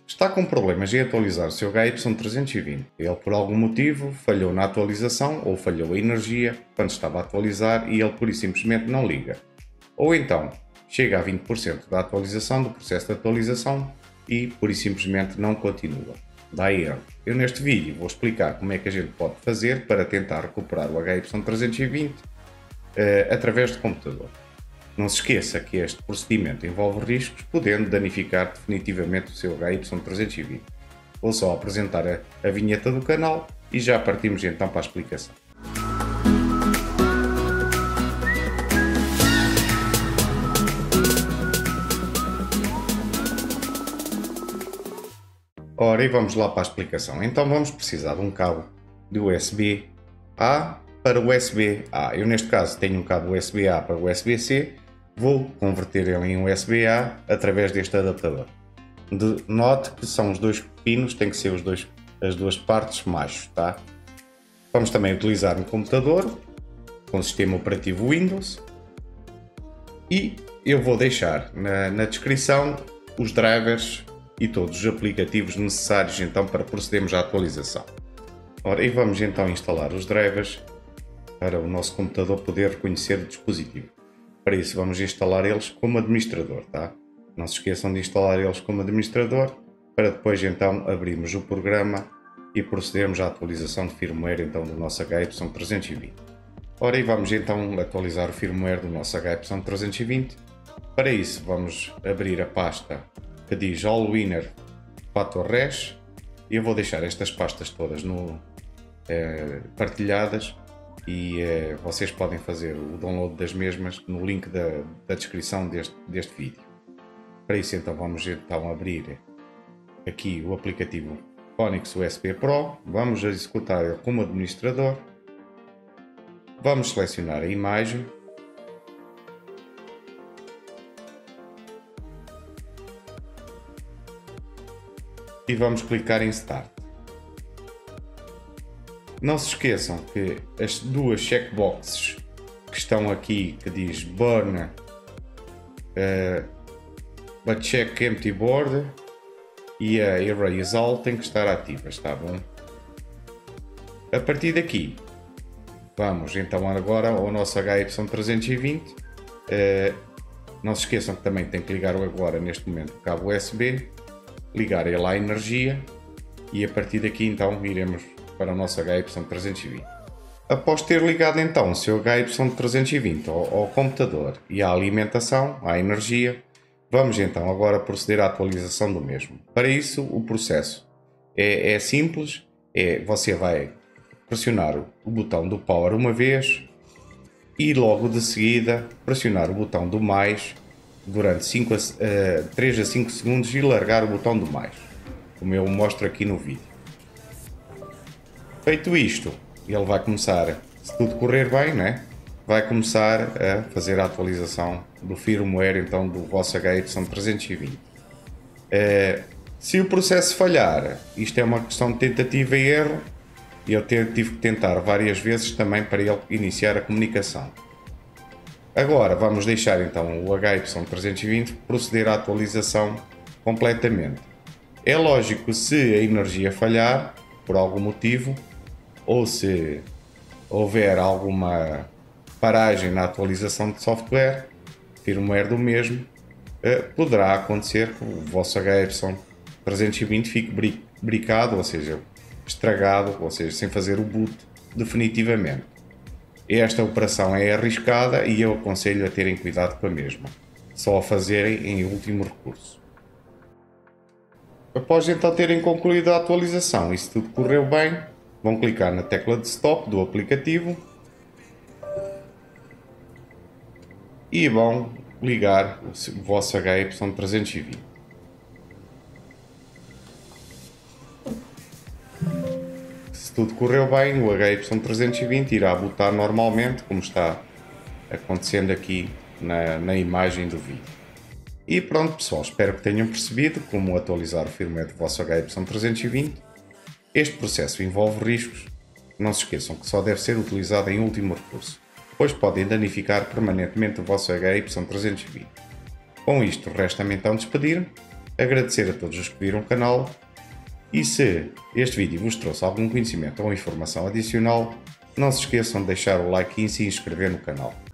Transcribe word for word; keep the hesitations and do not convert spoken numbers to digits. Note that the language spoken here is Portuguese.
Está com problemas em atualizar o seu H Y trezentos e vinte. Ele, por algum motivo, falhou na atualização ou falhou a energia quando estava a atualizar e ele pura e simplesmente não liga. Ou então, chega a vinte por cento da atualização, do processo de atualização e pura e simplesmente não continua. Dá erro. Eu neste vídeo vou explicar como é que a gente pode fazer para tentar recuperar o H Y trezentos e vinte uh, através do computador. Não se esqueça que este procedimento envolve riscos, podendo danificar definitivamente o seu H Y trezentos e vinte. Vou só apresentar a, a vinheta do canal e já partimos então para a explicação. Ora, e vamos lá para a explicação. Então vamos precisar de um cabo de U S B A para U S B A. Eu neste caso tenho um cabo U S B A para U S B C. Vou converter ele em U S B A através deste adaptador. De, note que são os dois pinos, tem que ser os dois, as duas partes machos, tá? Vamos também utilizar um computador com sistema operativo Windows e eu vou deixar na, na descrição os drivers e todos os aplicativos necessários então para procedermos à atualização. Ora, e vamos então instalar os drivers para o nosso computador poder reconhecer o dispositivo. Para isso vamos instalar eles como administrador, tá? Não se esqueçam de instalar eles como administrador para depois então abrirmos o programa e procedermos à atualização de firmware então do nosso H Y trezentos e vinte. Ora, e vamos então atualizar o firmware do nosso H Y trezentos e vinte. Para isso vamos abrir a pasta que diz Allwinner FactorRes e eu vou deixar estas pastas todas no, eh, partilhadas e eh, vocês podem fazer o download das mesmas no link da, da descrição deste, deste vídeo. Para isso então vamos então abrir aqui o aplicativo Phonics U S B Pro, vamos executar ele como administrador, vamos selecionar a imagem, e vamos clicar em Start. Não se esqueçam que as duas checkboxes que estão aqui, que diz Burn uh, but check empty board e a Erase All têm que estar ativas, está bom? A partir daqui, vamos então agora ao nosso H Y trezentos e vinte. Uh, não se esqueçam que também tem que ligar agora neste momento o cabo U S B, ligar ele à energia e a partir daqui então iremos para o nosso H Y trezentos e vinte. Após ter ligado então o seu H Y trezentos e vinte ao, ao computador e à alimentação, à energia, vamos então agora proceder à atualização do mesmo. Para isso o processo é, é simples, é, você vai pressionar o botão do Power uma vez e logo de seguida pressionar o botão do mais durante cinco a, uh, três a cinco segundos e largar o botão do mais, como eu mostro aqui no vídeo. Feito isto, ele vai começar, se tudo correr bem, né, vai começar a fazer a atualização do firmware então do vosso H Y trezentos e vinte. Uh, se o processo falhar, isto é uma questão de tentativa e erro, e eu tive que tentar várias vezes também para ele iniciar a comunicação. Agora vamos deixar então o H Y trezentos e vinte proceder à atualização completamente. É lógico, se a energia falhar por algum motivo ou se houver alguma paragem na atualização de software, firmware do mesmo, poderá acontecer que o vosso H Y trezentos e vinte fique bricado, ou seja, estragado, ou seja, sem fazer o boot definitivamente. Esta operação é arriscada e eu aconselho a terem cuidado com a mesma, só a fazerem em último recurso. Após então terem concluído a atualização e se tudo correu bem, vão clicar na tecla de Stop do aplicativo e vão ligar o vosso H Y trezentos e vinte. Se tudo correu bem, o H Y trezentos e vinte irá botar normalmente, como está acontecendo aqui na, na imagem do vídeo. E pronto pessoal, espero que tenham percebido como atualizar o firmware do vosso H Y trezentos e vinte. Este processo envolve riscos, não se esqueçam que só deve ser utilizado em último recurso, pois podem danificar permanentemente o vosso H Y trezentos e vinte. Com isto, resta-me então despedir-me. agradecer a todos os que viram o canal e se este vídeo vos trouxe algum conhecimento ou informação adicional, não se esqueçam de deixar o like e se inscrever no canal.